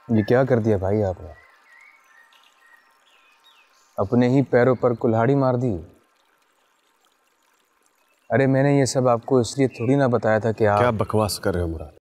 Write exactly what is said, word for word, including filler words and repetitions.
ये क्या कर दिया भाई आपने? अपने ही पैरों पर कुल्हाड़ी मार दी। अरे मैंने ये सब आपको इसलिए थोड़ी ना बताया था कि आप... क्या बकवास कर रहे हो मुराद?